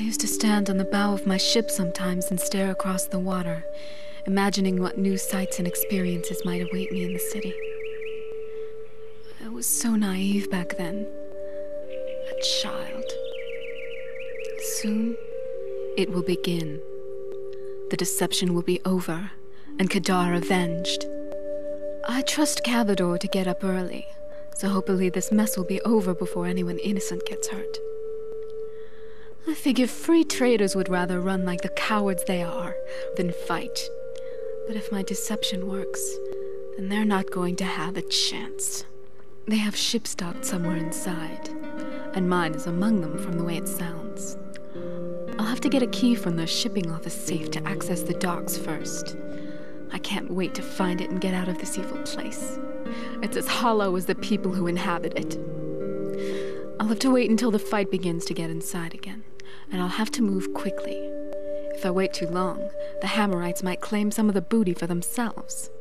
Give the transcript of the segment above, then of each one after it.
used to stand on the bow of my ship sometimes and stare across the water, imagining what new sights and experiences might await me in the city. I was so naive back then. A child. Soon, it will begin. The deception will be over, and Kadar avenged. I trust Cavador to get up early, so hopefully this mess will be over before anyone innocent gets hurt. I figure free traders would rather run like the cowards they are than fight. But if my deception works, then they're not going to have a chance. They have ships docked somewhere inside, and mine is among them from the way it sounds. I'll have to get a key from the shipping office safe to access the docks first. I can't wait to find it and get out of this evil place. It's as hollow as the people who inhabit it. I'll have to wait until the fight begins to get inside again, and I'll have to move quickly. If I wait too long, the Hammerites might claim some of the booty for themselves.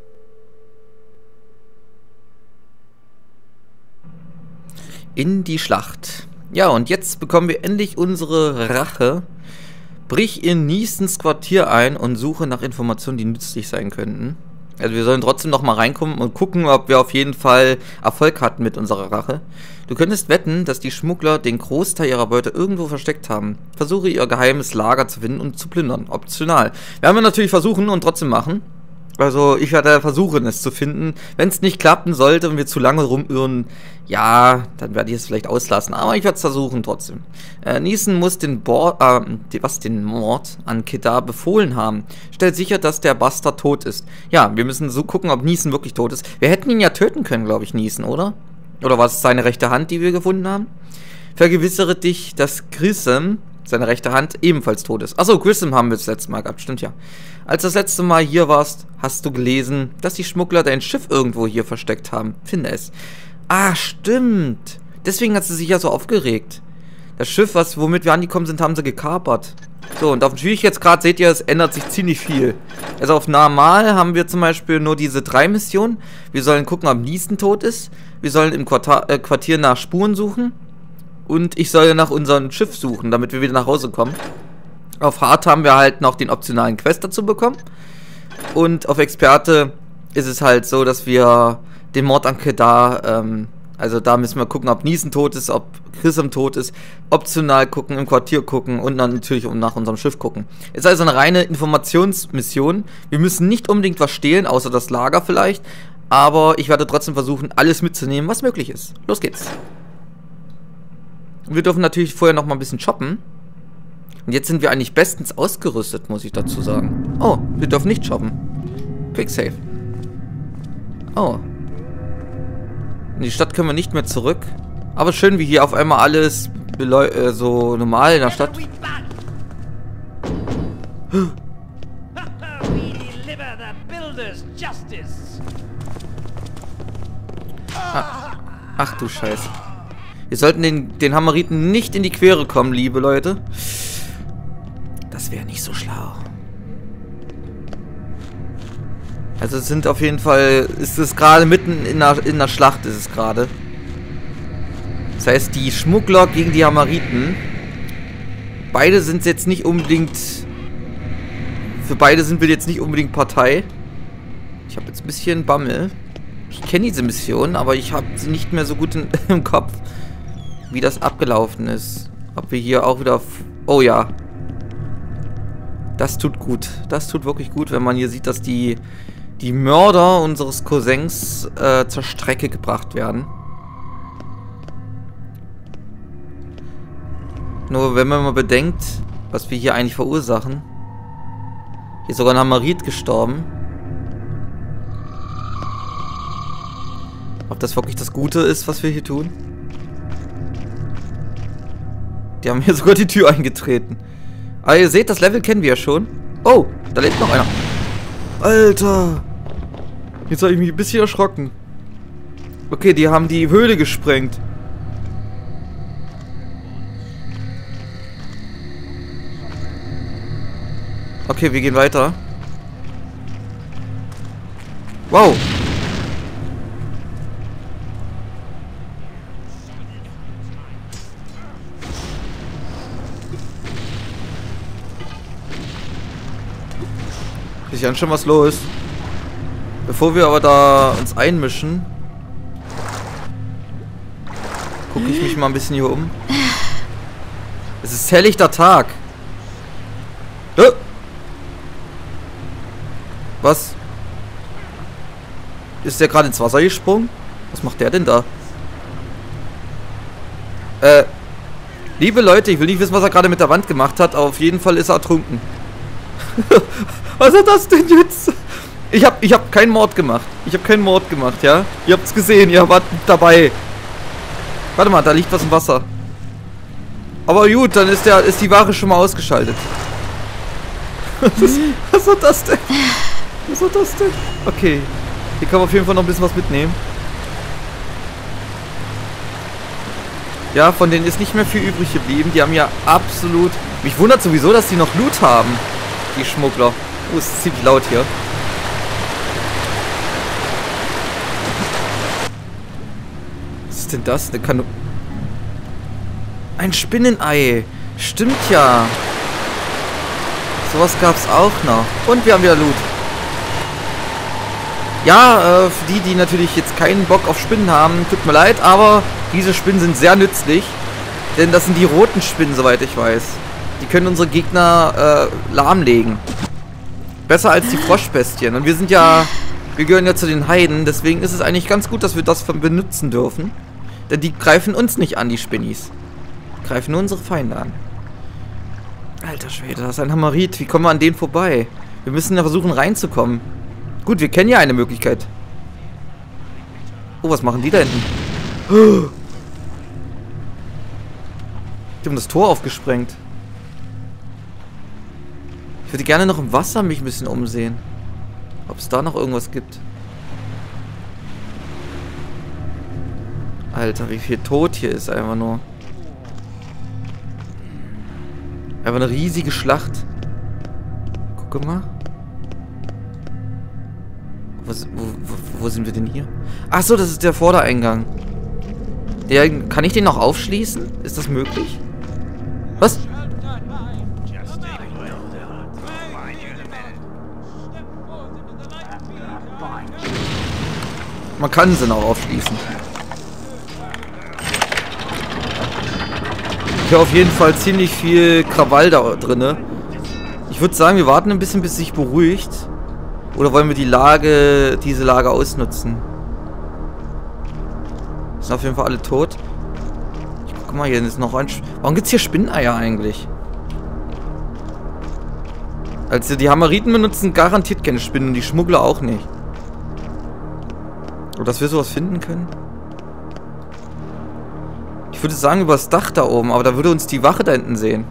In die Schlacht. Ja, und jetzt bekommen wir endlich unsere Rache. Brich in Neesons Quartier ein und suche nach Informationen, die nützlich sein könnten. Also wir sollen trotzdem noch mal reinkommen und gucken, ob wir auf jeden Fall Erfolg hatten mit unserer Rache. Du könntest wetten, dass die Schmuggler den Großteil ihrer Beute irgendwo versteckt haben. Versuche ihr geheimes Lager zu finden und zu plündern. Optional. Werden wir natürlich versuchen und trotzdem machen. Also ich werde versuchen, es zu finden. Wenn es nicht klappen sollte und wir zu lange rumirren, ja, dann werde ich es vielleicht auslassen. Aber ich werde es versuchen trotzdem. Neeson muss den Mord an Kadar befohlen haben. Stellt sicher, dass der Bastard tot ist. Ja, wir müssen so gucken, ob Neeson wirklich tot ist. Wir hätten ihn ja töten können, glaube ich, Neeson, oder? Oder war es seine rechte Hand, die wir gefunden haben? Vergewissere dich, dass Grissom, seine rechte Hand, ebenfalls tot ist. Achso, Grissom haben wir das letzte Mal gehabt, stimmt ja. Als du das letzte Mal hier warst, hast du gelesen, dass die Schmuggler dein Schiff irgendwo hier versteckt haben. Finde es. Ah, stimmt. Deswegen hat sie sich ja so aufgeregt. Das Schiff, womit wir angekommen sind, haben sie gekapert. So, und auf dem Schwierigkeitsgrad seht ihr, es ändert sich ziemlich viel. Also auf normal haben wir zum Beispiel nur diese 3 Missionen. Wir sollen gucken, ob Neeson tot ist. Wir sollen im Quartier nach Spuren suchen. Und ich soll nach unserem Schiff suchen, damit wir wieder nach Hause kommen. Auf Hard haben wir halt noch den optionalen Quest dazu bekommen. Und auf Experte ist es halt so, dass wir den Mord an Kadar, also da müssen wir gucken, ob Neeson tot ist, ob Grissom tot ist. Optional gucken, im Quartier gucken und dann natürlich nach unserem Schiff gucken. Ist also eine reine Informationsmission. Wir müssen nicht unbedingt was stehlen, außer das Lager vielleicht. Aber ich werde trotzdem versuchen, alles mitzunehmen, was möglich ist. Los geht's. Wir dürfen natürlich vorher noch mal ein bisschen shoppen. Und jetzt sind wir eigentlich bestens ausgerüstet, muss ich dazu sagen. Oh, wir dürfen nicht shoppen. Quick Save. Oh. In die Stadt können wir nicht mehr zurück. Aber schön, wie hier auf einmal alles so normal in der Stadt. Ach du Scheiße. Wir sollten den Hammeriten nicht in die Quere kommen, liebe Leute. Das wäre nicht so schlau. Also es sind auf jeden Fall, ist es gerade mitten in der Schlacht, ist es gerade. Das heißt, die Schmuggler gegen die Hammeriten. Beide sind jetzt nicht unbedingt, für beide sind wir jetzt nicht unbedingt Partei. Ich habe jetzt ein bisschen Bammel. Ich kenne diese Mission, aber ich habe sie nicht mehr so gut im Kopf, wie das abgelaufen ist. Ob wir hier auch wieder... Oh ja. Das tut gut. Das tut wirklich gut, wenn man hier sieht, dass die Mörder unseres Cousins zur Strecke gebracht werden. Nur wenn man mal bedenkt, was wir hier eigentlich verursachen. Hier ist sogar ein Hammerit gestorben. Ob das wirklich das Gute ist, was wir hier tun? Die haben hier sogar die Tür eingetreten. Aber ihr seht, das Level kennen wir ja schon. Oh, da lebt noch einer. Alter. Jetzt habe ich mich ein bisschen erschrocken. Okay, die haben die Höhle gesprengt. Okay, wir gehen weiter. Wow. ist ja schon was los. Bevor wir aber da uns einmischen, gucke ich mich mal ein bisschen hier um. Es ist helllichter Tag. Was? Ist der gerade ins Wasser gesprungen? Was macht der denn da? Liebe Leute, ich will nicht wissen, was er gerade mit der Wand gemacht hat, aber auf jeden Fall ist er ertrunken. Was ist das denn jetzt? Ich hab keinen Mord gemacht. Ich habe keinen Mord gemacht, ja? Ihr habt's gesehen, ihr wart dabei. Warte mal, da liegt was im Wasser. Aber gut, dann ist die Ware schon mal ausgeschaltet. Was war das denn? Was war das denn? Okay. Hier kann man auf jeden Fall noch ein bisschen was mitnehmen. Ja, von denen ist nicht mehr viel übrig geblieben. Die haben ja absolut... Mich wundert sowieso, dass die noch Loot haben. Die Schmuggler. Oh, es ist ziemlich laut hier. Was ist denn das? Eine Kanone. Ein Spinnenei. Stimmt ja. Sowas gab's auch noch. Und wir haben wieder Loot. Ja, für die natürlich jetzt keinen Bock auf Spinnen haben, tut mir leid, aber diese Spinnen sind sehr nützlich. Denn das sind die roten Spinnen, soweit ich weiß. Die können unsere Gegner lahmlegen. Besser als die Froschbestien. Und wir gehören ja zu den Heiden, deswegen ist es eigentlich ganz gut, dass wir das benutzen dürfen. Denn die greifen uns nicht an, die Spinnis. Die greifen nur unsere Feinde an. Alter Schwede, das ist ein Hammerit. Wie kommen wir an den vorbei? Wir müssen ja versuchen reinzukommen. Gut, wir kennen ja eine Möglichkeit. Oh, was machen die da hinten? Die haben das Tor aufgesprengt. Ich würde gerne noch im Wasser mich ein bisschen umsehen. Ob es da noch irgendwas gibt. Alter, wie viel Tod hier ist einfach nur. Einfach eine riesige Schlacht. Guck mal. Wo sind wir denn hier? Ach so, das ist der Vordereingang. Kann ich den noch aufschließen? Ist das möglich? Was? Man kann sie noch aufschließen. Ich habe auf jeden Fall ziemlich viel Krawall da drinne. Ich würde sagen, wir warten ein bisschen, bis es sich beruhigt. Oder wollen wir diese Lage ausnutzen? Sind auf jeden Fall alle tot. Ich guck mal, hier ist noch ein... Warum gibt es hier Spinneneier eigentlich? Also die Hammeriten benutzen garantiert keine Spinnen und die Schmuggler auch nicht. Oder dass wir sowas finden können? Ich würde sagen über das Dach da oben, aber da würde uns die Wache da hinten sehen.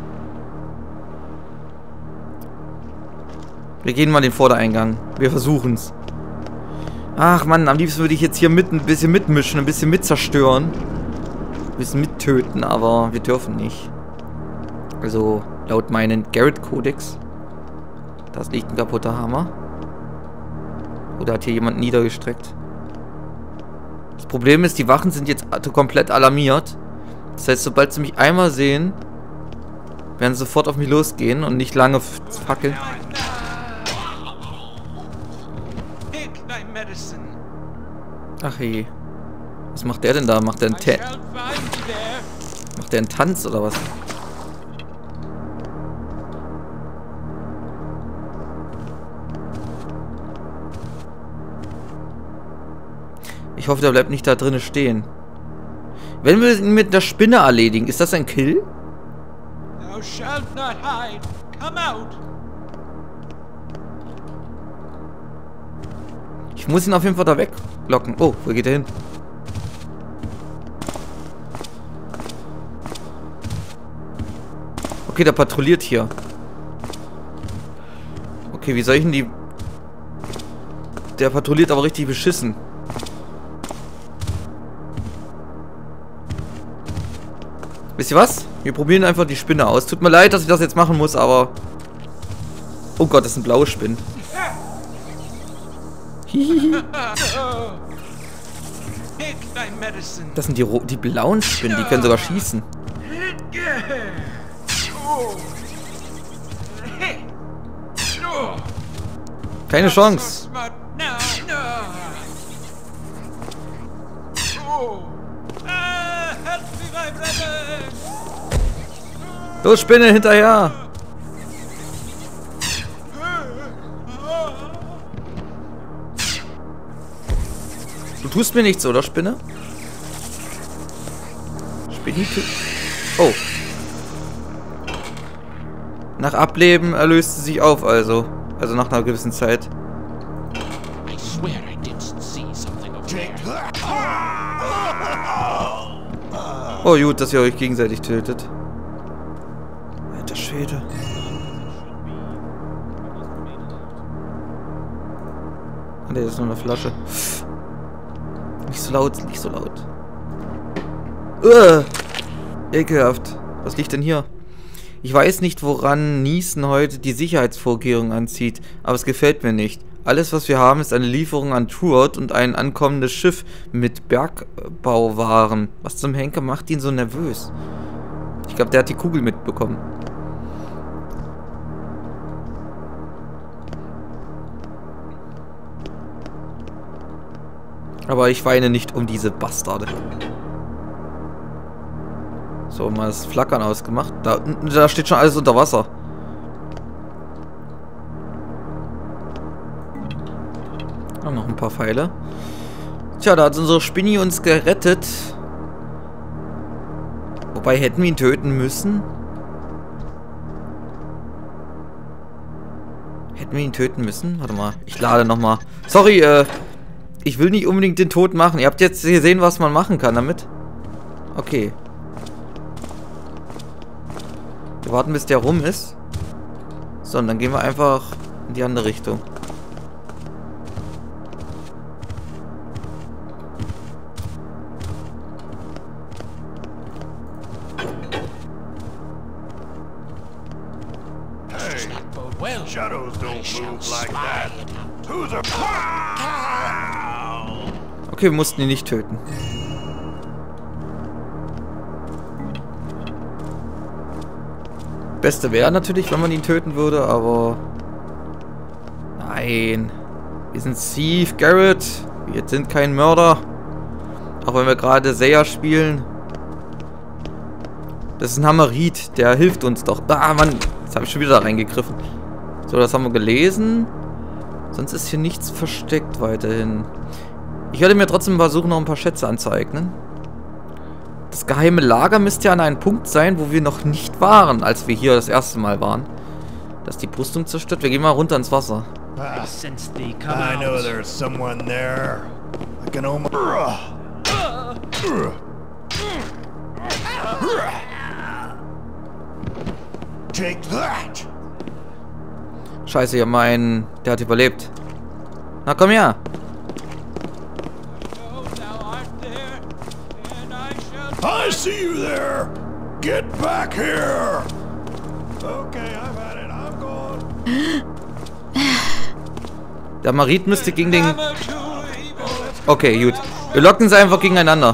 Wir gehen mal den Vordereingang. Wir versuchen's. Ach Mann, am liebsten würde ich jetzt hier ein bisschen mitmischen, ein bisschen mitzerstören. Ein bisschen mittöten, aber wir dürfen nicht. Also, laut meinen Garrett-Kodex. Da liegt ein kaputter Hammer. Oder hat hier jemand niedergestreckt? Das Problem ist, die Wachen sind jetzt komplett alarmiert. Das heißt, sobald sie mich einmal sehen, werden sie sofort auf mich losgehen und nicht lange fackeln. Ach hey. Was macht der denn da? Macht der einen Tanz oder was? Ich hoffe, der bleibt nicht da drinnen stehen. Wenn wir ihn mit der Spinne erledigen, ist das ein Kill? Thou shalt not hide. Come out. Ich muss ihn auf jeden Fall da weglocken. Oh, wo geht er hin? Okay, der patrouilliert hier. Okay, wie soll ich denn die... Der patrouilliert aber richtig beschissen. Wisst ihr was? Wir probieren einfach die Spinne aus. Tut mir leid, dass ich das jetzt machen muss, aber... Oh Gott, das sind blaue Spinnen. Das sind die blauen Spinnen, die können sogar schießen. Keine Chance. Los, Spinne, hinterher! Du tust mir nichts, oder, Spinne? Spinne? Oh. Nach Ableben erlöst sie sich auf, also. Also nach einer gewissen Zeit. Oh gut, dass ihr euch gegenseitig tötet. Alter Schwede. Ah, der ist nur eine Flasche. Nicht so laut, nicht so laut. Ekelhaft. Was liegt denn hier? Ich weiß nicht, woran Neeson heute die Sicherheitsvorkehrungen anzieht, aber es gefällt mir nicht. Alles, was wir haben, ist eine Lieferung an Truord und ein ankommendes Schiff mit Bergbauwaren. Was zum Henker macht ihn so nervös? Ich glaube, der hat die Kugel mitbekommen. Aber ich weine nicht um diese Bastarde. So, mal das Flackern ausgemacht. Da steht schon alles unter Wasser. Oh, noch ein paar Pfeile. Tja, da hat unsere Spinni uns gerettet. Wobei, hätten wir ihn töten müssen? Hätten wir ihn töten müssen? Warte mal, ich lade nochmal. Sorry, ich will nicht unbedingt den Tod machen. Ihr habt jetzt gesehen, was man machen kann damit. Okay. Wir warten, bis der rum ist. So, und dann gehen wir einfach in die andere Richtung. Okay, wir mussten ihn nicht töten. Beste wäre natürlich, wenn man ihn töten würde, aber... Nein. Wir sind Steve Garrett. Wir sind kein Mörder. Auch wenn wir gerade Seja spielen. Das ist ein Hammerit. Der hilft uns doch. Ah, Mann. Jetzt habe ich schon wieder da reingegriffen. So, das haben wir gelesen. Sonst ist hier nichts versteckt weiterhin. Ich werde mir trotzdem versuchen, noch ein paar Schätze anzueignen. Das geheime Lager müsste ja an einem Punkt sein, wo wir noch nicht waren, als wir hier das erste Mal waren. Dass die Brüstung zerstört. Wir gehen mal runter ins Wasser. I know there's someone there. I can almost... Take that! Scheiße, ja mein... Der hat überlebt. Na komm her! I see you there! Get back here! Okay, I've had it. I'm gone. Der Marit müsste gegen den... Okay, gut. Wir locken sie einfach gegeneinander.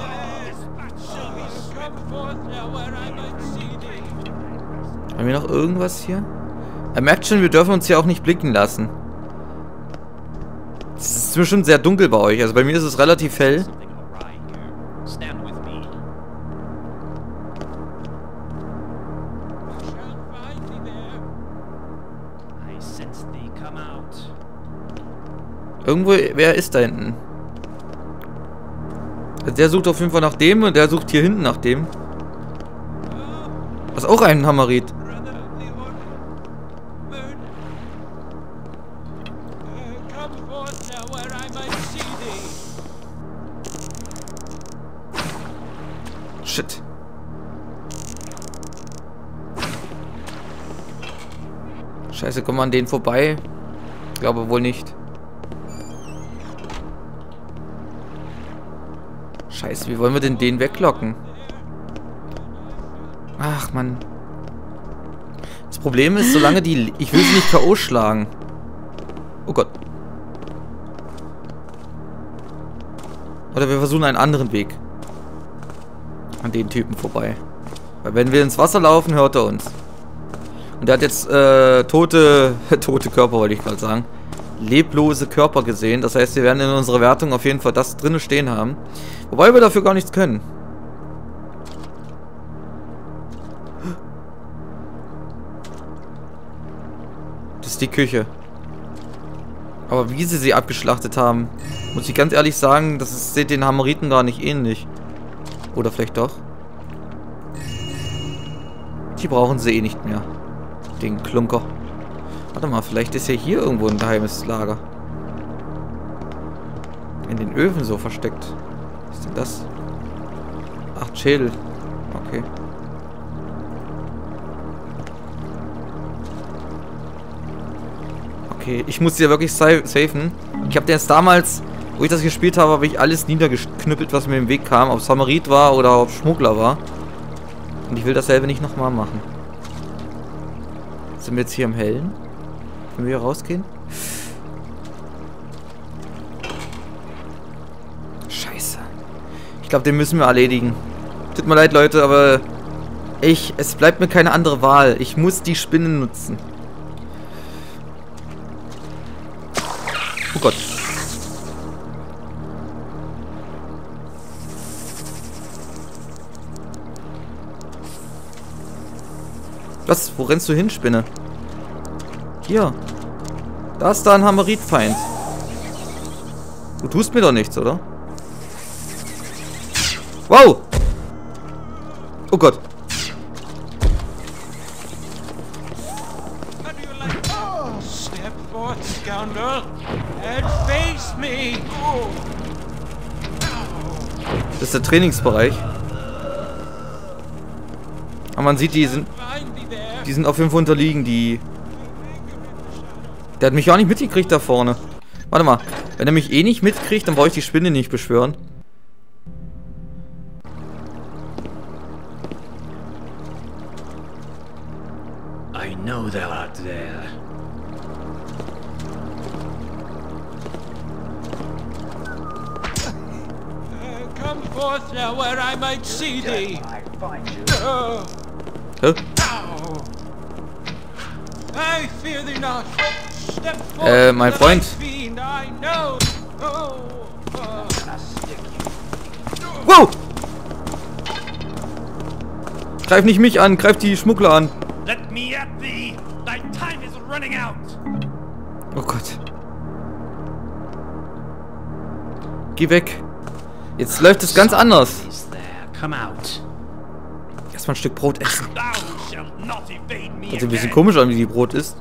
Haben wir noch irgendwas hier? Er merkt schon, wir dürfen uns hier auch nicht blicken lassen. Es ist bestimmt sehr dunkel bei euch. Also bei mir ist es relativ hell. Irgendwo, wer ist da hinten? Also der sucht auf jeden Fall nach dem und der sucht hier hinten nach dem. Was auch ein Hammerit. Shit. Scheiße, kommen wir an denen vorbei? Ich glaube wohl nicht. Scheiße, wie wollen wir denn den weglocken? Ach, Mann. Das Problem ist, solange die... Ich will sie nicht K.O. schlagen. Oh Gott. Oder wir versuchen einen anderen Weg. An den Typen vorbei. Weil wenn wir ins Wasser laufen, hört er uns. Und der hat jetzt tote Körper, wollte ich gerade sagen. leblose Körper gesehen. Das heißt, wir werden in unserer Wertung auf jeden Fall das drinne stehen haben. Wobei wir dafür gar nichts können. Das ist die Küche. Aber wie sie abgeschlachtet haben, muss ich ganz ehrlich sagen, das sieht den Hammeriten gar nicht ähnlich. Oder vielleicht doch. Die brauchen sie eh nicht mehr. Den Klunker. Warte mal, vielleicht ist ja hier irgendwo ein geheimes Lager. In den Öfen so versteckt. Was ist denn das? Ach, Schädel. Okay. Okay, ich muss ja wirklich safen. Ich habe jetzt damals, wo ich das gespielt habe, habe ich alles niedergeknüppelt, was mir im Weg kam. Ob es Samarit war oder ob es Schmuggler war. Und ich will dasselbe nicht nochmal machen. Sind wir jetzt hier im Hellen? Können wir hier rausgehen? Scheiße. Ich glaube, den müssen wir erledigen. Tut mir leid, Leute, aber es bleibt mir keine andere Wahl. Ich muss die Spinne nutzen. Oh Gott. Was? Wo rennst du hin, Spinne? Hier. Da ist da ein Hammeritfeind. Du tust mir doch nichts, oder? Wow! Oh Gott. Step forth, scoundrel, and face me. Das ist der Trainingsbereich. Aber man sieht, die sind auf jeden Fall unterliegen, die... Der hat mich auch nicht mitgekriegt da vorne. Warte mal. Wenn er mich eh nicht mitkriegt, dann brauche ich die Spinne nicht beschwören. I know thou art there. Come forth now, where I might see thee. Hä? I fear thee not. Step forth, mein Freund. fiend, I know. Wow! Greif nicht mich an, greif die Schmuggler an. Let me at thee. Thy time is running out. Oh Gott. Geh weg. Jetzt läuft es ganz anders. Is there? Come out. Erstmal ein Stück Brot essen. Thou shalt not evade me Hört sich ein bisschen again. komisch an, wie die Brot ist.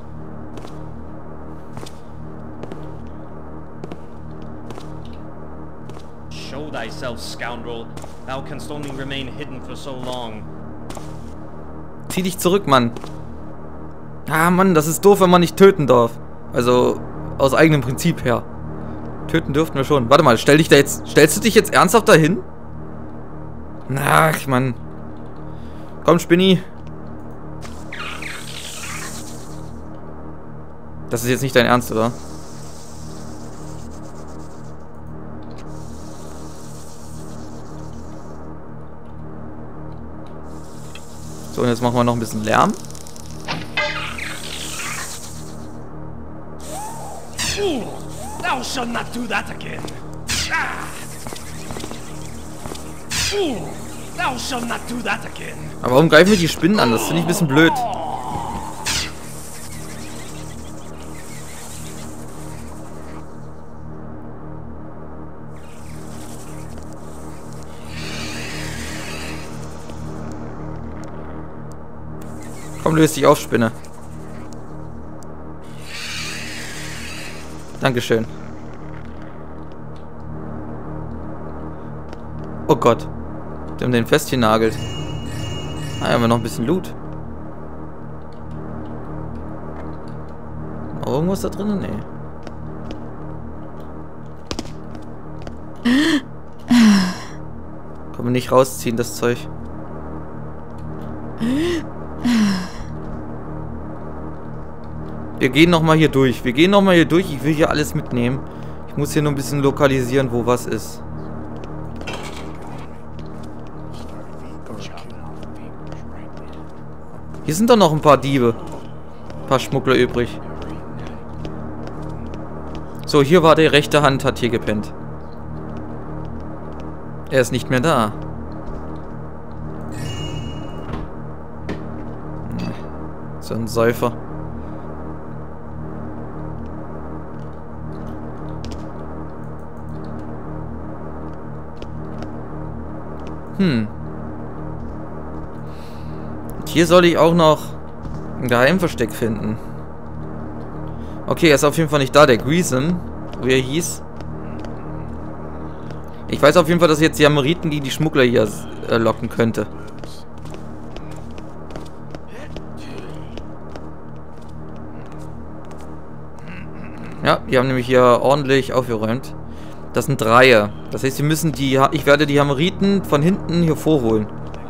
Show thyself, scoundrel. Thou canst only remain hidden for so long. Zieh dich zurück, Mann. Ah, Mann, das ist doof, wenn man nicht töten darf. Also, aus eigenem Prinzip her. Töten dürften wir schon. Warte mal, stellst du dich jetzt ernsthaft dahin? Ach, Mann. Komm, Spinni. Das ist jetzt nicht dein Ernst, oder? So, und jetzt machen wir noch ein bisschen Lärm. Fool! Thou shalt not do that again. Ah! Fool! Thou shalt not do that again. Aber warum greifen wir die Spinnen an? Das finde ich ein bisschen blöd. Komm, löst dich auf, Spinne. Dankeschön. Oh Gott. Wir haben den festgenagelt. Ah, haben wir noch ein bisschen Loot. Noch irgendwas da drin? Nee. Kann man nicht rausziehen, das Zeug. Wir gehen nochmal hier durch. Ich will hier alles mitnehmen. Ich muss hier nur ein bisschen lokalisieren, wo was ist. Hier sind doch noch ein paar Diebe. Ein paar Schmuggler übrig. So, hier war die rechte Hand, hat hier gepennt. Er ist nicht mehr da. So ein Säufer. Und hier soll ich auch noch ein Geheimversteck finden. Okay, er ist auf jeden Fall nicht da, der Greasem, wie er hieß. Ich weiß auf jeden Fall, dass jetzt die Ameriten die Schmuggler hier locken könnte. Ja, die haben nämlich hier ordentlich aufgeräumt. Das sind Dreie. Das heißt, wir müssen ich werde die Ameriten von hinten hier vorholen.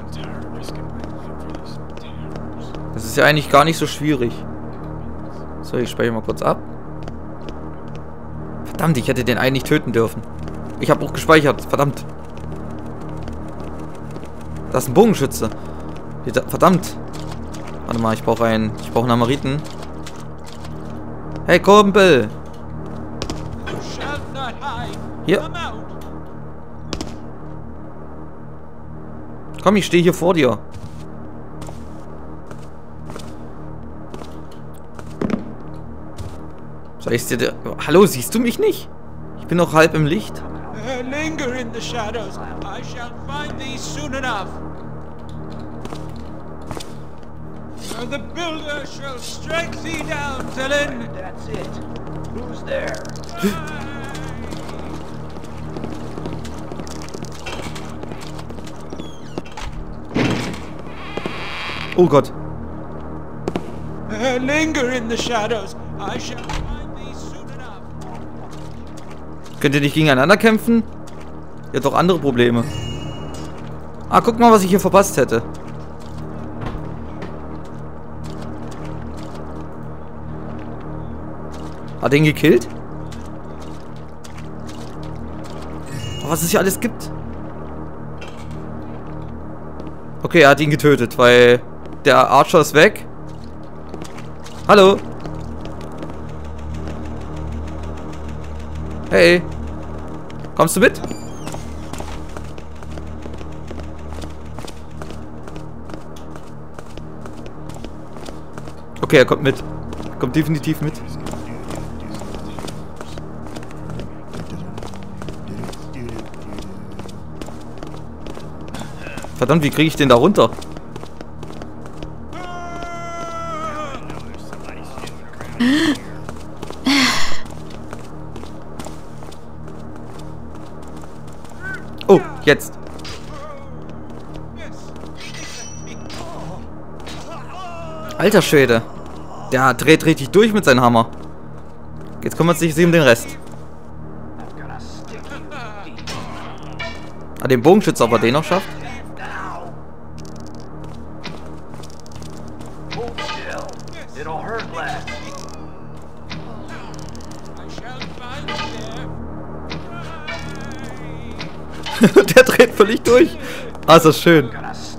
Das ist ja eigentlich gar nicht so schwierig. So, ich speichere mal kurz ab. Verdammt, ich hätte den einen nicht töten dürfen. Ich habe auch gespeichert, verdammt. Das ist ein Bogenschütze. Verdammt. Warte mal, ich brauche einen Ameriten. Hey, Kumpel. Hier. Komm, ich stehe hier vor dir. Soll ich dir... Hallo, siehst du mich nicht? Ich bin noch halb im Licht. Linger in the shadows. I shall find thee soon enough. The builder shall strike thee down, Dylan. That's it. Who's there? Oh Gott. Linger in the shadows. I shall find thee soon enough. Könnt ihr nicht gegeneinander kämpfen? Ihr habt doch andere Probleme. Ah, guck mal, was ich hier verpasst hätte. Hat er ihn gekillt? Oh, was es hier alles gibt. Okay, er hat ihn getötet, weil der Archer ist weg. Hallo? Hey. Kommst du mit? Okay, er kommt mit. Kommt definitiv mit. Verdammt, wie kriege ich den da runter? Oh, jetzt. Alter Schwede. Der dreht richtig durch mit seinem Hammer. Jetzt kümmert sich um den Rest. Ah, den Bogenschützer, ob er den noch schafft? Der dreht völlig durch. Ah, ist das schön.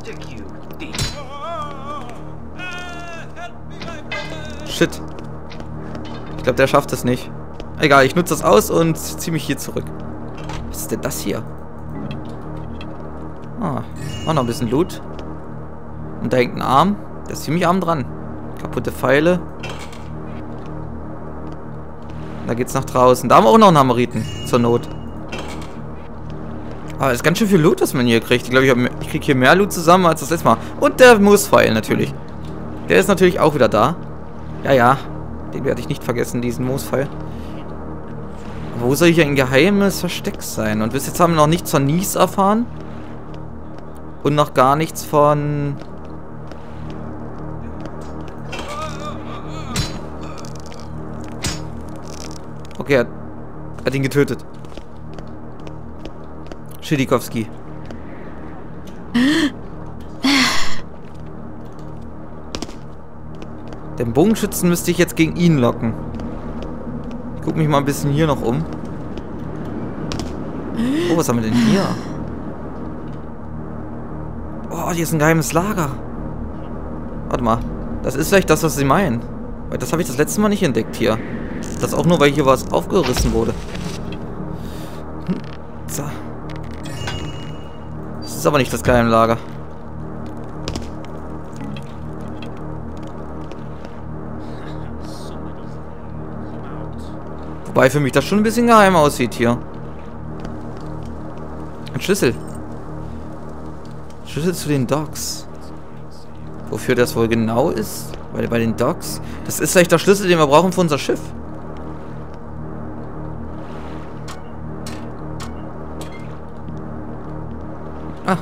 Shit. Ich glaube, der schafft es nicht. Egal, ich nutze das aus und ziehe mich hier zurück. Was ist denn das hier? Ah, auch noch ein bisschen Loot. Und da hängt ein Arm. Der ist ziemlich arm dran. Kaputte Pfeile. Da geht's nach draußen. Da haben wir auch noch einen Hammeriten. Zur Not. Aber es ist ganz schön viel Loot, was man hier kriegt. Ich glaube, ich kriege hier mehr Loot zusammen als das letzte Mal. Und der Moospfeil natürlich. Der ist natürlich auch wieder da. Ja, ja. Den werde ich nicht vergessen, diesen Moospfeil. Wo soll hier ein geheimes Versteck sein? Und bis jetzt haben wir noch nichts von Nies erfahren. Und noch gar nichts von... Okay, er hat ihn getötet. Schidikowski. Den Bogenschützen müsste ich jetzt gegen ihn locken. Ich guck mich mal ein bisschen hier noch um. Oh, was haben wir denn hier? Oh, hier ist ein geheimes Lager. Warte mal. Das ist vielleicht das, was sie meinen. Weil das habe ich das letzte Mal nicht entdeckt hier. Das auch nur, weil hier was aufgerissen wurde. So. Das ist aber nicht das Geheimlager. Wobei für mich das schon ein bisschen geheim aussieht hier. Ein Schlüssel. Schlüssel zu den Docks. Wofür das wohl genau ist? Weil bei den Docks. Das ist vielleicht der Schlüssel, den wir brauchen für unser Schiff. Ah.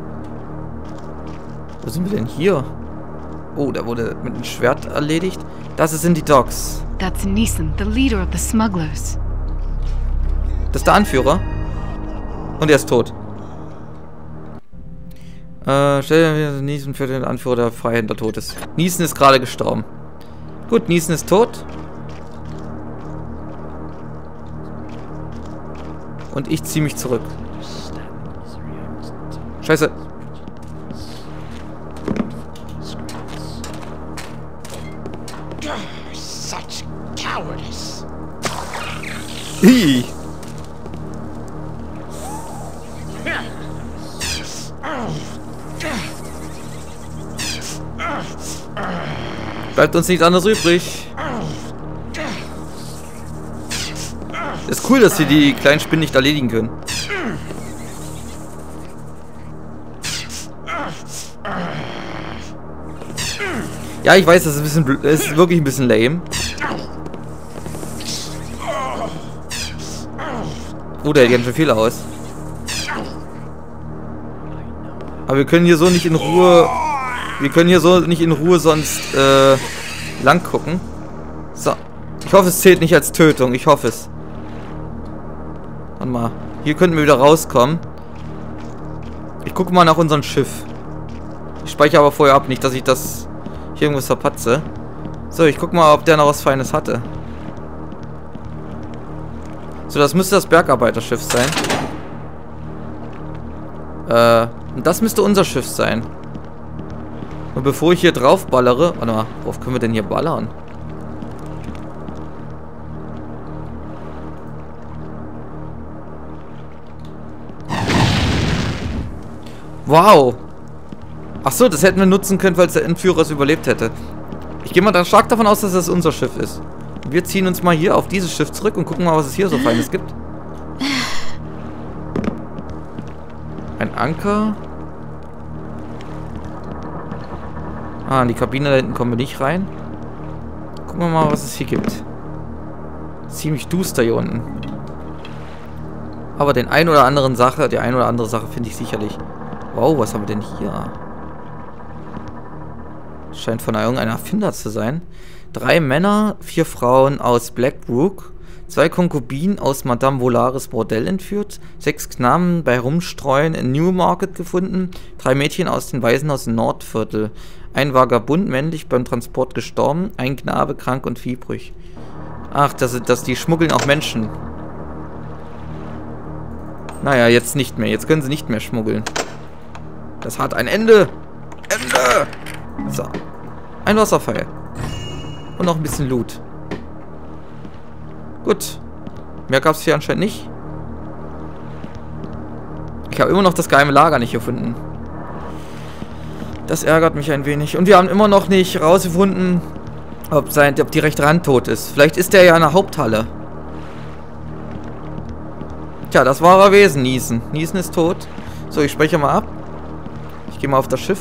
Wo sind wir denn hier? Oh, der wurde mit einem Schwert erledigt. Das sind die Docks. That's Neeson, the leader of the smugglers. Das ist der Anführer. Und er ist tot. Stell dir Neeson für den Anführer der Freihändler tot ist. Neeson ist gerade gestorben. Gut, Neeson ist tot. Und ich ziehe mich zurück. Scheiße. Such cowardice. Hi. Bleibt uns nichts anderes übrig. Ist cool, dass sie die kleinen Spinnen nicht erledigen können. Ja, ich weiß, das ist ein bisschen, ist wirklich ein bisschen lame. Oh, der hält ganz schön viel aus. Aber wir können hier so nicht in Ruhe... Wir können hier so nicht in Ruhe sonst lang gucken. So. Ich hoffe, es zählt nicht als Tötung. Ich hoffe es. Warte mal. Hier könnten wir wieder rauskommen. Ich gucke mal nach unserem Schiff. Ich speichere aber vorher ab, nicht, dass ich das hier irgendwas verpatze. So, ich gucke mal, ob der noch was Feines hatte. So, das müsste das Bergarbeiterschiff sein. Und das müsste unser Schiff sein. Und bevor ich hier drauf ballere... Warte mal, worauf können wir denn hier ballern? Wow! Achso, das hätten wir nutzen können, falls der Entführer es überlebt hätte. Ich gehe mal dann stark davon aus, dass das unser Schiff ist. Wir ziehen uns mal hier auf dieses Schiff zurück und gucken mal, was es hier so Feines gibt. Ein Anker. Ah, in die Kabine da hinten kommen wir nicht rein. Gucken wir mal, was es hier gibt. Ziemlich duster hier unten. Aber die ein oder andere Sache finde ich sicherlich. Wow, was haben wir denn hier? Scheint von irgendeinem Erfinder zu sein. 3 Männer, 4 Frauen aus Blackbrook, 2 Konkubinen aus Madame Volaris Bordell entführt, 6 Knaben bei Rumstreuen in Newmarket gefunden, 3 Mädchen aus den Waisenhaus im Nordviertel, ein Vagabund männlich beim Transport gestorben, ein Knabe krank und fiebrig. Ach, die schmuggeln auch Menschen. Naja, jetzt nicht mehr. Jetzt können sie nicht mehr schmuggeln. Das hat ein Ende. Ende! So. Ein Wasserpfeil. Und noch ein bisschen Loot. Gut. Mehr gab es hier anscheinend nicht. Ich habe immer noch das geheime Lager nicht gefunden. Das ärgert mich ein wenig. Und wir haben immer noch nicht rausgefunden, ob die rechte Hand tot ist. Vielleicht ist der ja in der Haupthalle. Tja, das wahre Wesen, Neeson. Neeson ist tot. So, ich speichere mal ab. Ich gehe mal auf das Schiff.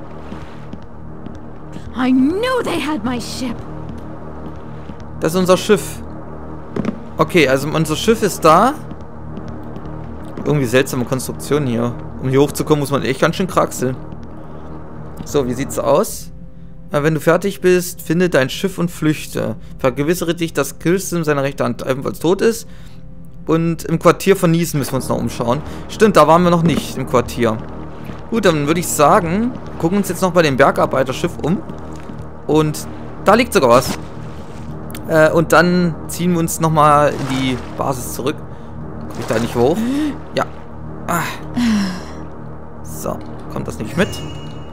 I knew they had my ship. Das ist unser Schiff. Okay, also unser Schiff ist da. Irgendwie seltsame Konstruktion hier. Um hier hochzukommen, muss man echt ganz schön kraxeln. So, wie sieht's aus? Wenn du fertig bist, finde dein Schiff und flüchte. Vergewissere dich, dass Killstim seine rechte Hand ebenfalls tot ist. Und im Quartier von Neeson müssen wir uns noch umschauen. Stimmt, da waren wir noch nicht im Quartier. Gut, dann würde ich sagen, gucken uns jetzt noch bei dem Bergarbeiterschiff um. Und da liegt sogar was. Und dann ziehen wir uns nochmal in die Basis zurück. Komme ich da nicht hoch? Ja. Ah. So, kommt das nicht mit?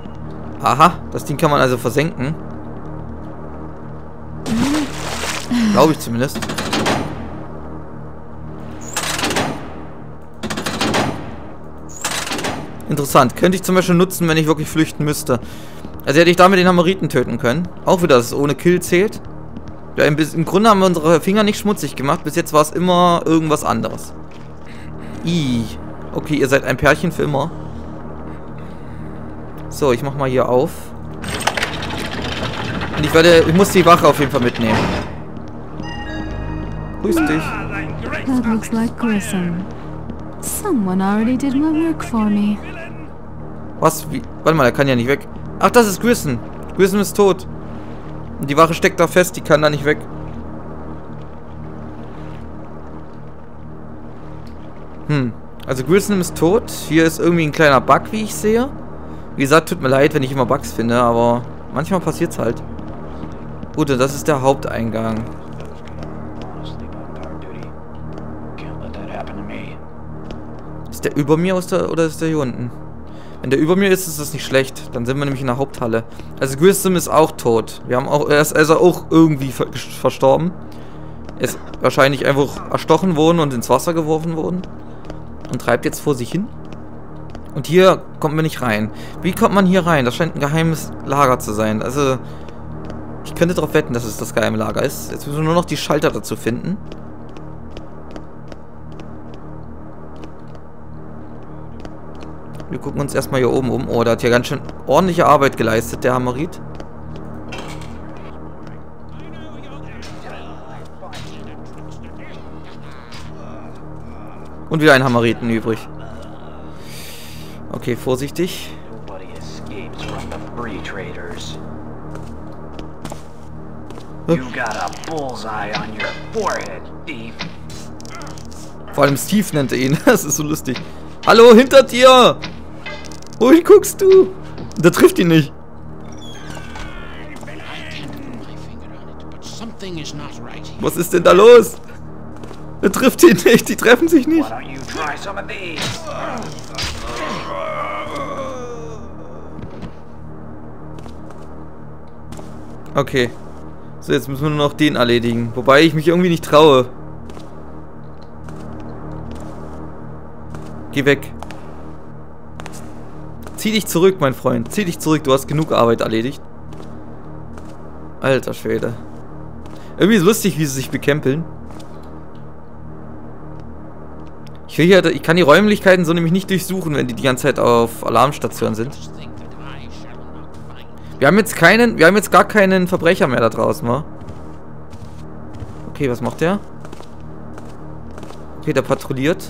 Aha, das Ding kann man also versenken. Glaube ich zumindest. Interessant. Könnte ich zum Beispiel nutzen, wenn ich wirklich flüchten müsste. Also hätte ich damit den Hammeriten töten können. Auch wieder, dass es ohne Kill zählt. Ja, im Grunde haben wir unsere Finger nicht schmutzig gemacht. Bis jetzt war es immer irgendwas anderes. Okay, ihr seid ein Pärchen für immer. So, ich mach mal hier auf. Und ich muss die Wache auf jeden Fall mitnehmen. Grüß dich. That looks like Grissom. Someone already did my work for me. Was? Wie? Warte mal, er kann ja nicht weg. Ach, das ist Grissom. Grissom ist tot. Und die Wache steckt da fest, die kann da nicht weg. Also Grissom ist tot. Hier ist irgendwie ein kleiner Bug, wie ich sehe. Wie gesagt, tut mir leid, wenn ich immer Bugs finde, aber manchmal passiert's halt. Gut, das ist der Haupteingang. Ist der über mir oder ist der hier unten? Wenn der über mir ist, ist das nicht schlecht. Dann sind wir nämlich in der Haupthalle. Also Grissom ist auch tot. Wir haben auch, er ist also auch irgendwie verstorben. Er ist wahrscheinlich einfach erstochen worden und ins Wasser geworfen worden. Und treibt jetzt vor sich hin. Und hier kommt man nicht rein. Wie kommt man hier rein? Das scheint ein geheimes Lager zu sein. Also, ich könnte darauf wetten, dass es das geheime Lager ist. Jetzt müssen wir nur noch die Schalter dazu finden. Wir gucken uns erstmal hier oben um. Oh, der hat hier ganz schön ordentliche Arbeit geleistet, der Hammerit. Und wieder ein Hammeriten übrig. Okay, vorsichtig. Vor allem Steve nennt er ihn. Das ist so lustig. Hallo, hinter dir! Wohin guckst du? Der trifft ihn nicht. Was ist denn da los? Er trifft ihn nicht, die treffen sich nicht. Okay. So, jetzt müssen wir nur noch den erledigen. Wobei ich mich irgendwie nicht traue. Geh weg. Zieh dich zurück, mein Freund. Zieh dich zurück, du hast genug Arbeit erledigt. Alter Schwede. Irgendwie ist es lustig, wie sie sich bekämpeln. Ich kann die Räumlichkeiten so nämlich nicht durchsuchen, wenn die ganze Zeit auf Alarmstation sind. Wir haben jetzt gar keinen Verbrecher mehr da draußen, wa? Okay, was macht der? Okay, der patrouilliert.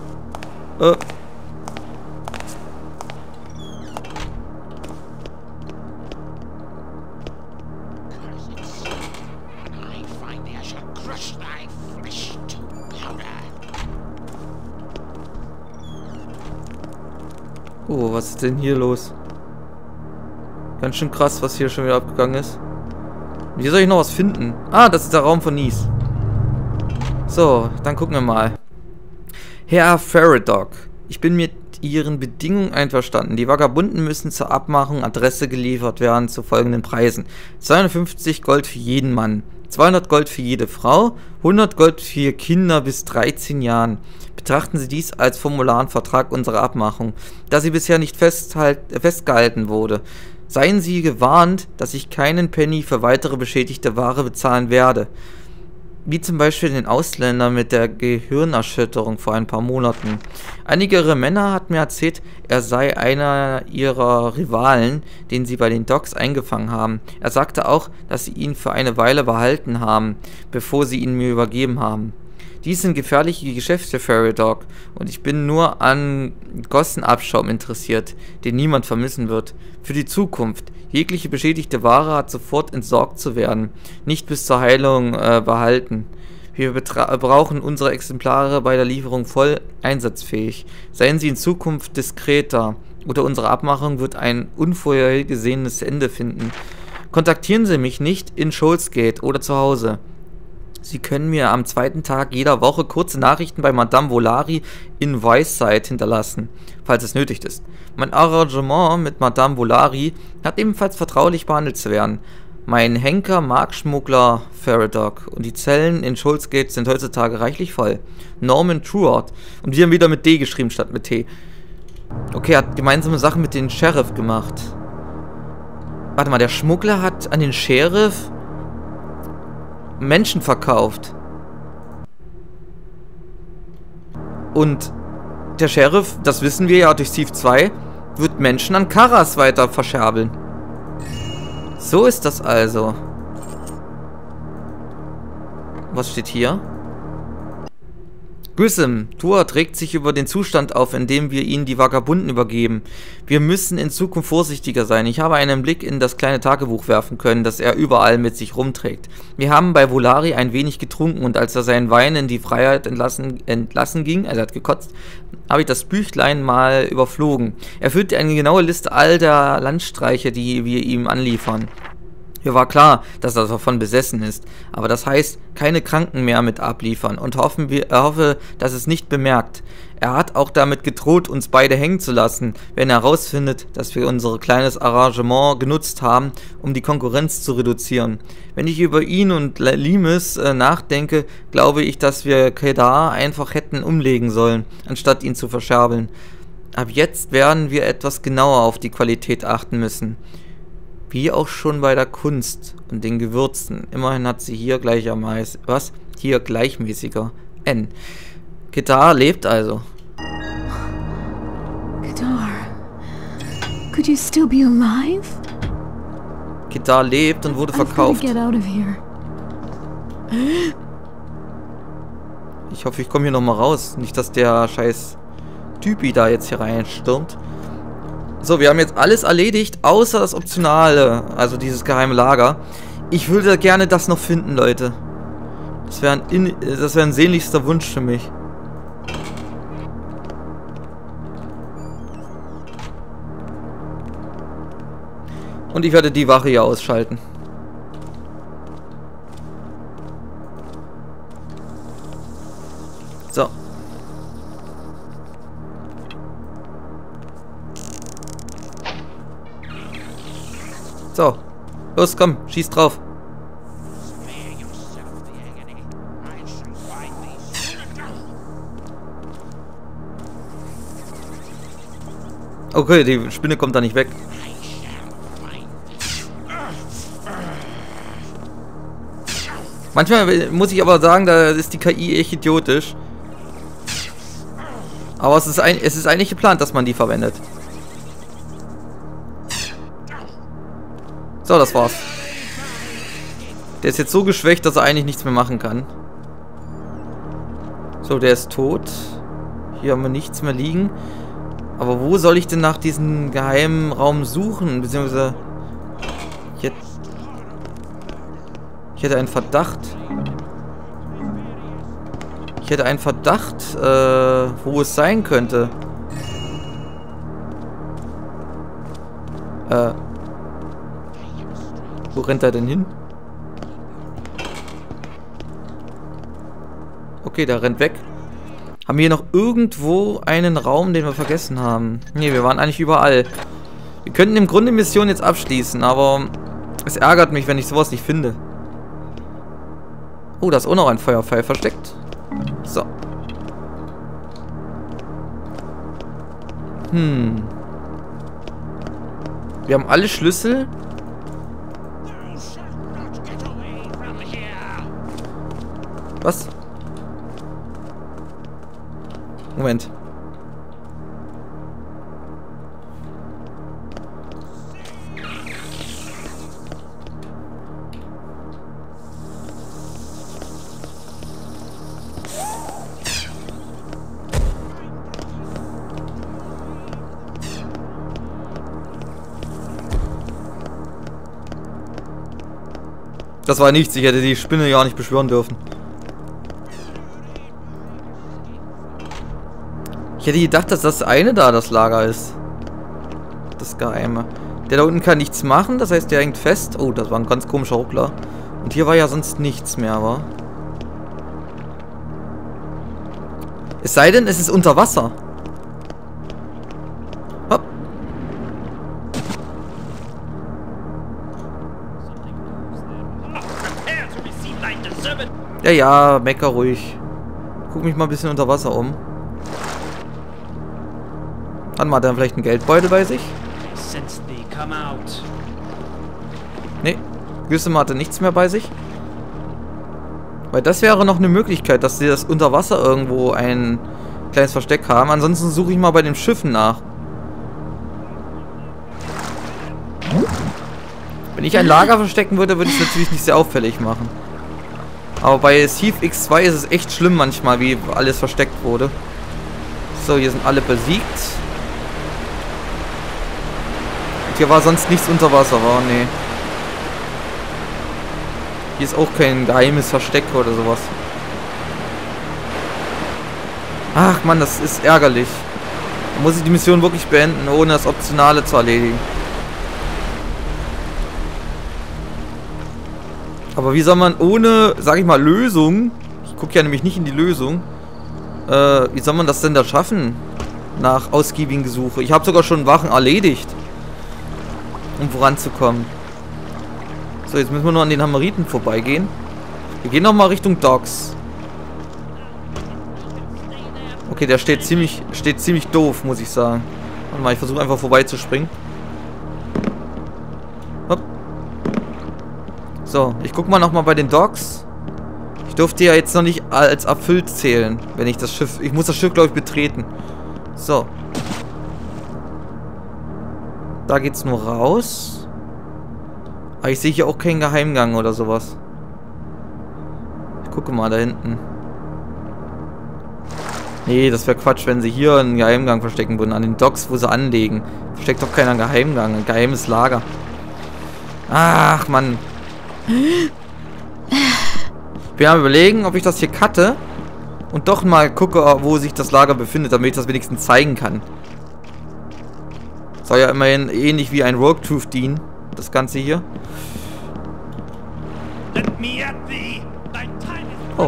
Oh, was ist denn hier los? Ganz schön krass, was hier schon wieder abgegangen ist. Hier soll ich noch was finden. Ah, das ist der Raum von Nice. So, dann gucken wir mal. Herr Faradog, ich bin mit Ihren Bedingungen einverstanden. Die Vagabunden müssen zur Abmachung Adresse geliefert werden zu folgenden Preisen. 250 Gold für jeden Mann, 200 Gold für jede Frau, 100 Gold für Kinder bis 13 Jahren. Betrachten Sie dies als formularen Vertrag unserer Abmachung, da sie bisher nicht festgehalten wurde. Seien Sie gewarnt, dass ich keinen Penny für weitere beschädigte Ware bezahlen werde. Wie zum Beispiel den Ausländer mit der Gehirnerschütterung vor ein paar Monaten. Einige Ihrer Männer hatten mir erzählt, er sei einer ihrer Rivalen, den sie bei den Docks eingefangen haben. Er sagte auch, dass sie ihn für eine Weile behalten haben, bevor sie ihn mir übergeben haben. Dies sind gefährliche Geschäfte, Faradog, und ich bin nur an Gossenabschaum interessiert, den niemand vermissen wird. Für die Zukunft. Jegliche beschädigte Ware hat sofort entsorgt zu werden, nicht bis zur Heilung behalten. Wir brauchen unsere Exemplare bei der Lieferung voll einsatzfähig. Seien Sie in Zukunft diskreter, oder unsere Abmachung wird ein unvorhergesehenes Ende finden. Kontaktieren Sie mich nicht in Shoalsgate oder zu Hause. Sie können mir am zweiten Tag jeder Woche kurze Nachrichten bei Madame Volari in Wyeside hinterlassen, falls es nötig ist. Mein Arrangement mit Madame Volari hat ebenfalls vertraulich behandelt zu werden. Mein Henker Marktschmuggler Faradog. Und die Zellen in Scholzgate sind heutzutage reichlich voll. Norman Truart. Und wir haben wieder mit D geschrieben statt mit T. Okay, er hat gemeinsame Sachen mit dem Sheriff gemacht. Warte mal, der Schmuggler hat an den Sheriff Menschen verkauft. Und der Sheriff, das wissen wir ja durch Thief 2, wird Menschen an Karas weiter verscherbeln. So ist das also. Was steht hier? Grissom, Truart regt sich über den Zustand auf, in dem wir ihnen die Vagabunden übergeben. Wir müssen in Zukunft vorsichtiger sein. Ich habe einen Blick in das kleine Tagebuch werfen können, das er überall mit sich rumträgt. Wir haben bei Volari ein wenig getrunken und als er seinen Wein in die Freiheit entlassen ging, er hat gekotzt, habe ich das Büchlein mal überflogen. Er führte eine genaue Liste all der Landstreiche, die wir ihm anliefern. Mir war klar, dass er davon besessen ist, aber das heißt, keine Kranken mehr mit abliefern und er hoffe, dass es nicht bemerkt. Er hat auch damit gedroht, uns beide hängen zu lassen, wenn er herausfindet, dass wir unser kleines Arrangement genutzt haben, um die Konkurrenz zu reduzieren. Wenn ich über ihn und Limes nachdenke, glaube ich, dass wir Kedar einfach hätten umlegen sollen, anstatt ihn zu verscherbeln. Ab jetzt werden wir etwas genauer auf die Qualität achten müssen. Wie auch schon bei der Kunst und den Gewürzen. Immerhin hat sie hier hier gleichmäßiger N. Kedar lebt also. Kedar, could you still be alive? Kedar lebt und wurde verkauft. Get out of here. Ich hoffe, ich komme hier nochmal raus. Nicht, dass der scheiß Typi da jetzt hier reinstürmt. So, wir haben jetzt alles erledigt, außer das Optionale, also dieses geheime Lager. Ich würde gerne das noch finden, Leute. Das wäre ein sehnlichster Wunsch für mich. Und ich werde die Wache hier ausschalten. So. So, los, komm, schieß drauf. Okay, die Spinne kommt da nicht weg. Manchmal muss ich aber sagen, da ist die KI echt idiotisch. Aber es ist eigentlich geplant, dass man die verwendet. So, das war's. Der ist jetzt so geschwächt, dass er eigentlich nichts mehr machen kann. So, der ist tot. Hier haben wir nichts mehr liegen. Aber wo soll ich denn nach diesem geheimen Raum suchen? Beziehungsweise... Ich hätte einen Verdacht. Wo es sein könnte. Wo rennt er denn hin? Okay, der rennt weg. Haben wir hier noch irgendwo einen Raum, den wir vergessen haben? Ne, wir waren eigentlich überall. Wir könnten im Grunde die Mission jetzt abschließen, aber es ärgert mich, wenn ich sowas nicht finde. Oh, da ist auch noch ein Feuerpfeil versteckt. So. Wir haben alle Schlüssel. Was? Moment. Das war nichts, ich hätte die Spinne ja nicht beschwören dürfen. Ich hätte gedacht, dass das eine da das Lager ist. Das Geheime. Der da unten kann nichts machen, das heißt, der hängt fest. Oh, das war ein ganz komischer Ruckler. Und hier war ja sonst nichts mehr, wa? Es sei denn, es ist unter Wasser. Hopp. Ja, ja, mecker ruhig. Guck mich mal ein bisschen unter Wasser um. Hat man dann vielleicht einen Geldbeutel bei sich? Nee, Gülsum hatte nichts mehr bei sich. Weil das wäre noch eine Möglichkeit, dass sie das unter Wasser irgendwo ein kleines Versteck haben. Ansonsten suche ich mal bei den Schiffen nach. Wenn ich ein Lager verstecken würde, würde ich es natürlich nicht sehr auffällig machen. Aber bei Thief X2 ist es echt schlimm manchmal, wie alles versteckt wurde. So, hier sind alle besiegt. Und hier war sonst nichts unter Wasser, war? Nee. Hier ist auch kein geheimes Versteck oder sowas. Ach man, das ist ärgerlich. Da muss ich die Mission wirklich beenden, ohne das Optionale zu erledigen. Aber wie soll man ohne, sag ich mal, Lösung, ich gucke ja nämlich nicht in die Lösung, wie soll man das denn da schaffen? Nach ausgiebigen Gesuche. Ich habe sogar schon Wachen erledigt, um voranzukommen. So, jetzt müssen wir nur an den Hammeriten vorbeigehen. Wir gehen nochmal Richtung Docks. Okay, der steht ziemlich doof, muss ich sagen. Warte mal, ich versuche einfach vorbeizuspringen. Hopp. So, ich guck mal nochmal bei den Docks. Ich durfte ja jetzt noch nicht als erfüllt zählen, wenn ich das Schiff... Ich muss das Schiff, glaube ich, betreten. So. Da geht's nur raus. Aber ich sehe hier auch keinen Geheimgang oder sowas. Ich gucke mal da hinten. Nee, das wäre Quatsch, wenn sie hier einen Geheimgang verstecken würden. An den Docks, wo sie anlegen. Versteckt doch keiner einen Geheimgang. Ein geheimes Lager. Ach, Mann. Wir haben überlegen, ob ich das hier cutte. Und doch mal gucke, wo sich das Lager befindet, damit ich das wenigstens zeigen kann. Soll ja immerhin ähnlich wie ein Rogue Truth dienen. Das Ganze hier. Oh.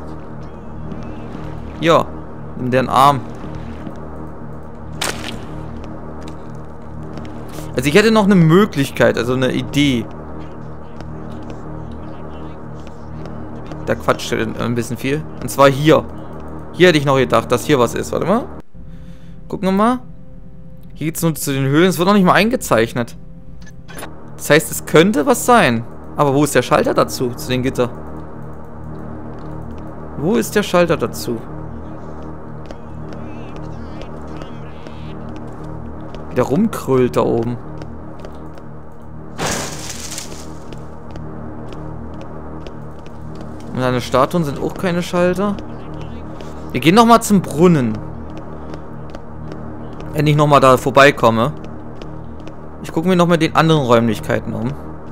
Ja. Nimm den Arm. Also ich hätte noch eine Möglichkeit, also eine Idee. Da quatscht ein bisschen viel. Und zwar hier. Hier hätte ich noch gedacht, dass hier was ist. Warte mal. Gucken wir mal. Hier geht es nur zu den Höhlen. Es wird noch nicht mal eingezeichnet. Das heißt, es könnte was sein. Aber wo ist der Schalter dazu? Zu den Gitter. Wo ist der Schalter dazu? Der rumkrölt da oben. Und an den Statuen sind auch keine Schalter. Wir gehen nochmal zum Brunnen. Wenn ich nochmal da vorbeikomme. Ich gucke mir nochmal den anderen Räumlichkeiten um.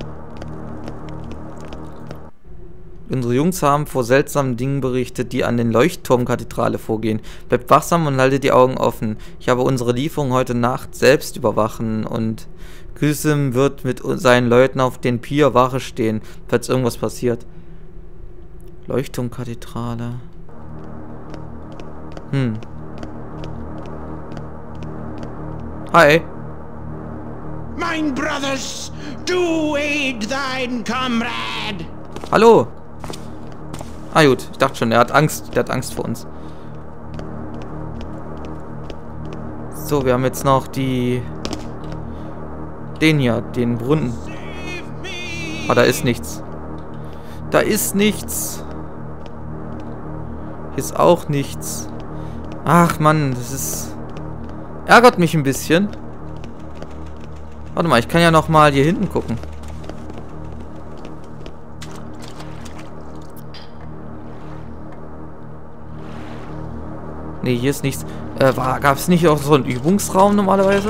Unsere Jungs haben vor seltsamen Dingen berichtet, die an den Leuchtturmkathedrale vorgehen. Bleibt wachsam und haltet die Augen offen. Ich habe unsere Lieferung heute Nacht selbst überwachen und Gülsum wird mit seinen Leuten auf den Pier Wache stehen, falls irgendwas passiert. Leuchtturmkathedrale. Hi. Mein Brothers, do aid thine comrade. Hallo. Ah gut, ich dachte schon, der hat Angst vor uns. So, wir haben jetzt noch den hier, den Brunnen. Ah, da ist nichts. Da ist nichts. Hier ist auch nichts. Ach Mann, das ist... ärgert mich ein bisschen. Warte mal, ich kann ja noch mal hier hinten gucken. Nee, hier ist nichts. Gab es nicht auch so einen Übungsraum normalerweise?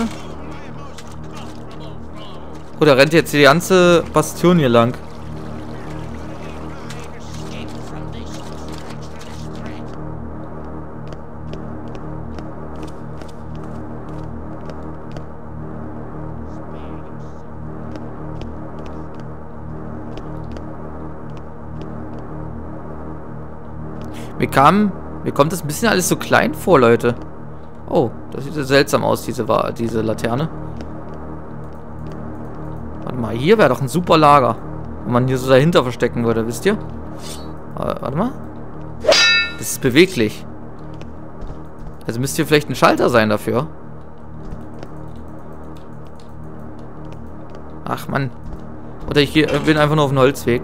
Oder rennt jetzt die ganze Bastion hier lang? Mir kommt das ein bisschen alles so klein vor, Leute. Oh, das sieht ja seltsam aus, diese Laterne. Warte mal, hier wäre doch ein super Lager. Wenn man hier so dahinter verstecken würde, wisst ihr? Warte mal. Das ist beweglich. Also müsste hier vielleicht ein Schalter sein dafür. Ach, Mann. Oder ich bin einfach nur auf dem Holzweg.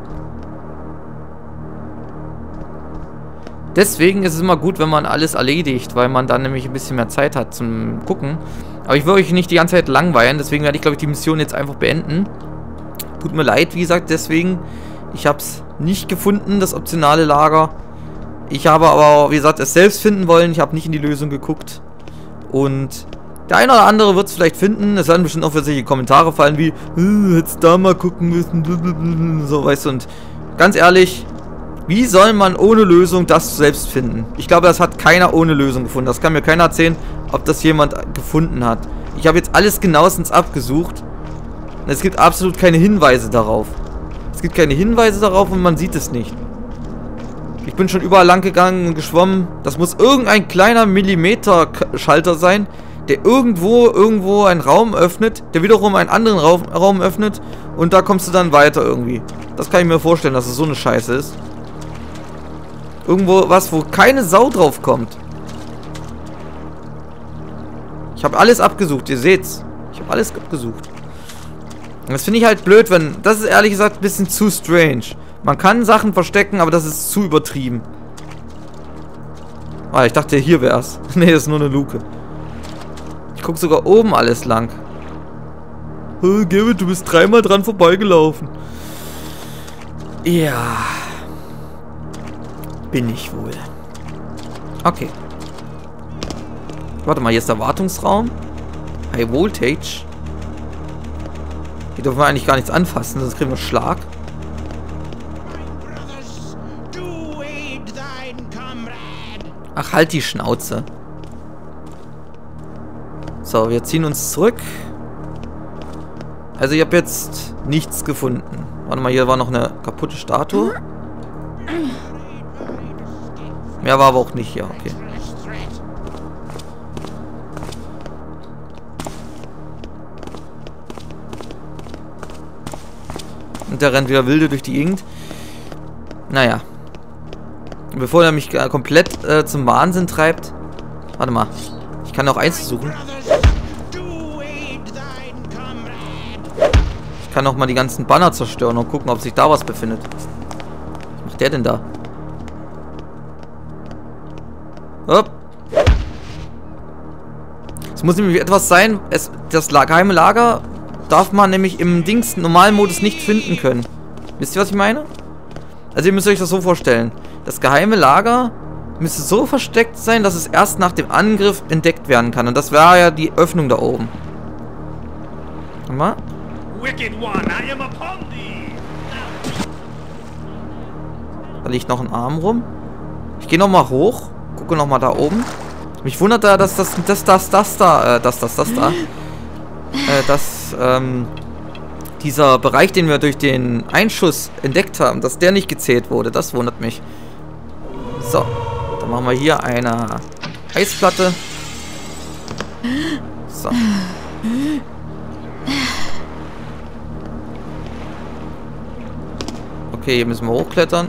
Deswegen ist es immer gut, wenn man alles erledigt, weil man dann nämlich ein bisschen mehr Zeit hat zum Gucken. Aber ich will euch nicht die ganze Zeit langweilen, deswegen werde ich, glaube ich, die Mission jetzt einfach beenden. Tut mir leid, wie gesagt, deswegen. Ich habe es nicht gefunden, das optionale Lager. Ich habe aber, wie gesagt, es selbst finden wollen. Ich habe nicht in die Lösung geguckt. Und der eine oder andere wird es vielleicht finden. Es werden bestimmt auch für solche Kommentare fallen wie, hättest da mal gucken müssen. So, weißt du, und ganz ehrlich, wie soll man ohne Lösung das selbst finden? Ich glaube, das hat keiner ohne Lösung gefunden. Das kann mir keiner erzählen, ob das jemand gefunden hat. Ich habe jetzt alles genauestens abgesucht. Und es gibt absolut keine Hinweise darauf. Es gibt keine Hinweise darauf und man sieht es nicht. Ich bin schon überall lang gegangen und geschwommen. Das muss irgendein kleiner Millimeter-Schalter sein, der irgendwo einen Raum öffnet, der wiederum einen anderen Raum öffnet und da kommst du dann weiter irgendwie. Das kann ich mir vorstellen, dass es so eine Scheiße ist. Irgendwo was, wo keine Sau drauf kommt. Ich habe alles abgesucht, ihr seht's. Ich habe alles abgesucht. Und das finde ich halt blöd, wenn... Das ist ehrlich gesagt ein bisschen zu strange. Man kann Sachen verstecken, aber das ist zu übertrieben. Ah, ich dachte, hier wär's. Nee, das ist nur eine Luke. Ich gucke sogar oben alles lang. Oh, Gerrit, du bist dreimal dran vorbeigelaufen. Ja... Bin ich wohl. Okay. Warte mal, hier ist der Wartungsraum. High Voltage. Hier dürfen wir eigentlich gar nichts anfassen, sonst kriegen wir Schlag. Ach, halt die Schnauze. So, wir ziehen uns zurück. Also ich habe jetzt nichts gefunden. Warte mal, hier war noch eine kaputte Statue. Mehr war aber auch nicht hier, okay. Und der rennt wieder wilde durch die Gegend. Naja. Bevor er mich komplett zum Wahnsinn treibt. Warte mal. Ich kann auch eins suchen. Ich kann auch mal die ganzen Banner zerstören und gucken, ob sich da was befindet. Was macht der denn da? Hopp. Es muss nämlich etwas sein. Das geheime Lager darf man nämlich im normalen Modus nicht finden können. Wisst ihr, was ich meine? Also ihr müsst euch das so vorstellen. Das geheime Lager müsste so versteckt sein, dass es erst nach dem Angriff entdeckt werden kann. Und das wäre ja die Öffnung da oben. Warte mal. Da liegt noch ein Arm rum. Ich gehe nochmal hoch. Gucke nochmal da oben. Mich wundert da, dass dieser Bereich, den wir durch den Einschuss entdeckt haben, dass der nicht gezählt wurde. Das wundert mich. So, dann machen wir hier eine Eisplatte. So. Okay, hier müssen wir hochklettern.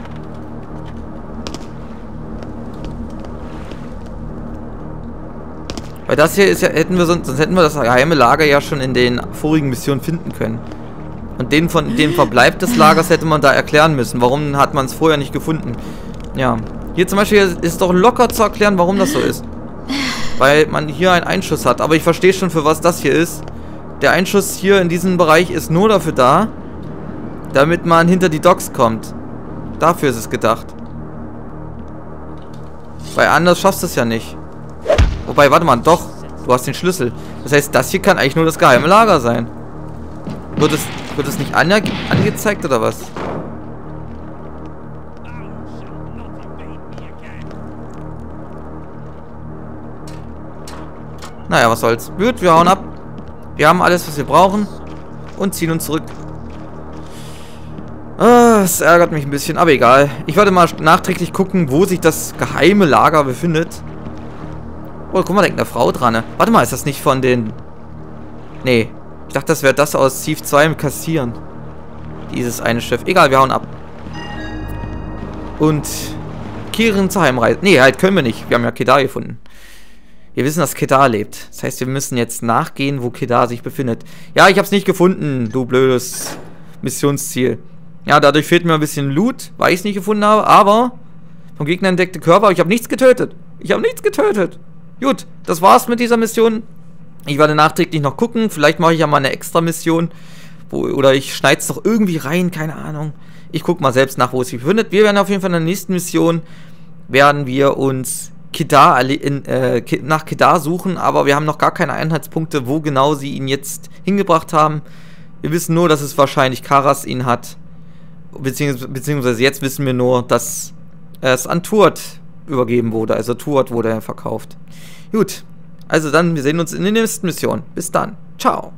Weil das hier ist ja, sonst hätten wir das geheime Lager ja schon in den vorigen Missionen finden können. Und den Verbleib des Lagers hätte man da erklären müssen. Warum hat man es vorher nicht gefunden? Ja. Hier zum Beispiel ist es doch locker zu erklären, warum das so ist. Weil man hier einen Einschuss hat. Aber ich verstehe schon, für was das hier ist. Der Einschuss hier in diesem Bereich ist nur dafür da, damit man hinter die Docks kommt. Dafür ist es gedacht. Weil anders schaffst du es ja nicht. Wobei, warte mal, doch. Du hast den Schlüssel. Das heißt, das hier kann eigentlich nur das geheime Lager sein. Wird es nicht angezeigt oder was? Naja, was soll's. Gut, wir hauen ab. Wir haben alles, was wir brauchen. Und ziehen uns zurück. Es ärgert mich ein bisschen, aber egal. Ich werde mal nachträglich gucken, wo sich das geheime Lager befindet. Oh, guck mal, da hängt eine Frau dran. Ne? Warte mal, ist das nicht von den... Nee. Ich dachte, das wäre das aus Thief 2 mit Kassieren. Dieses eine Schiff. Egal, wir hauen ab. und Kirin zu Heimreisen. Nee, halt können wir nicht. Wir haben ja Kedar gefunden. Wir wissen, dass Kedar lebt. Das heißt, wir müssen jetzt nachgehen, wo Kedar sich befindet. Ja, ich hab's nicht gefunden, du blödes Missionsziel. Ja, dadurch fehlt mir ein bisschen Loot, weil ich es nicht gefunden habe, aber vom Gegner entdeckte Körper, ich habe nichts getötet. Ich habe nichts getötet. Gut, das war's mit dieser Mission. Ich werde nachträglich noch gucken. Vielleicht mache ich ja mal eine extra Mission. Oder ich schneide es doch irgendwie rein, keine Ahnung. Ich gucke mal selbst nach, wo es sich befindet. Wir werden auf jeden Fall in der nächsten Mission, werden wir uns Kedar nach Kedar suchen, aber wir haben noch gar keine Einheitspunkte, wo genau sie ihn jetzt hingebracht haben. Wir wissen nur, dass es wahrscheinlich Karas ihn hat. Beziehungsweise jetzt wissen wir nur, dass es an Tuat übergeben wurde. Also Tuat wurde verkauft. Gut, also dann, wir sehen uns in der nächsten Mission. Bis dann. Ciao.